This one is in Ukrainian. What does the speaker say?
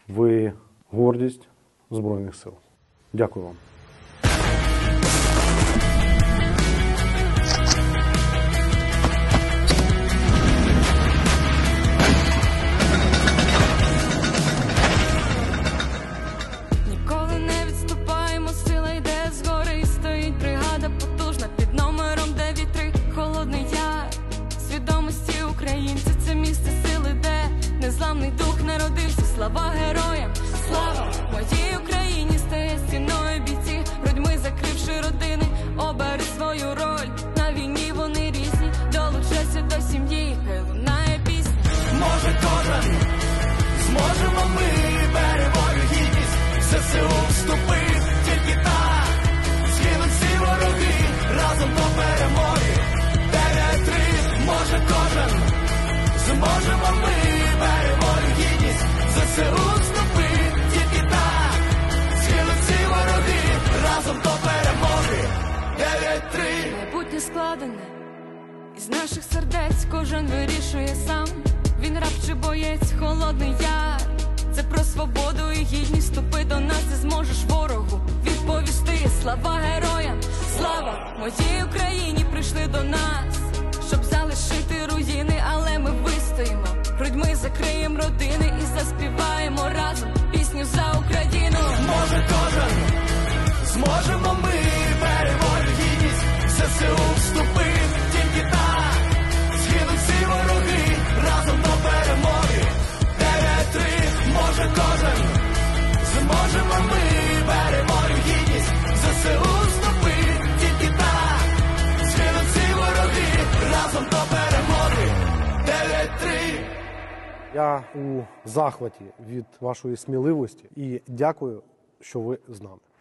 Ви гордість Збройних сил. Дякую вам. Ніколи не відступаємо, сила йде згори, і стоїть бригада потужна під номером 9-3. Холодний Яр, свідомості українців, це місце сили, де незламний дух народився. Слава героям, слава моїй Україні, стає стіною бійці, грудьми закривши родини, обери свою роль. На війні вони різні, долучайся до сім'ї, хай лунає пісня. Може кожен, зможемо ми, перемогу гідність, ЗСУ вступив, тільки так, згинуть всі вороги, разом до перемоги. 9-3, може кожен, зможемо ми, перемогу гідність, ЗСУ вступив, тільки так, згинуть всі вороги, разом до перемоги. 9-3. Майбутнє складене із наших сердець, кожен вирішує сам. Він раб чи боєць, Холодний Яр. Це про свободу і гідність, вступи до нас, ти зможеш ворогу відповісти. Слава героям, слава моїй Україні, прийшли до нас, щоб залишити руїни, але ми вистоїмо, грудьми закриємо родини і заспіваємо разом пісню за Україну. Може кожен, зможемо ми, перемогу гідність, ЗСУ вступив, тільки так, згинуть всі вороги, разом до перемоги. 9-3, може кожен, зможемо ми, перемогу гідність, ЗСУ вступив, тільки так, згинуть всі вороги, разом до перемоги. 9-3. Я у захваті від вашої сміливості і дякую, що ви з нами.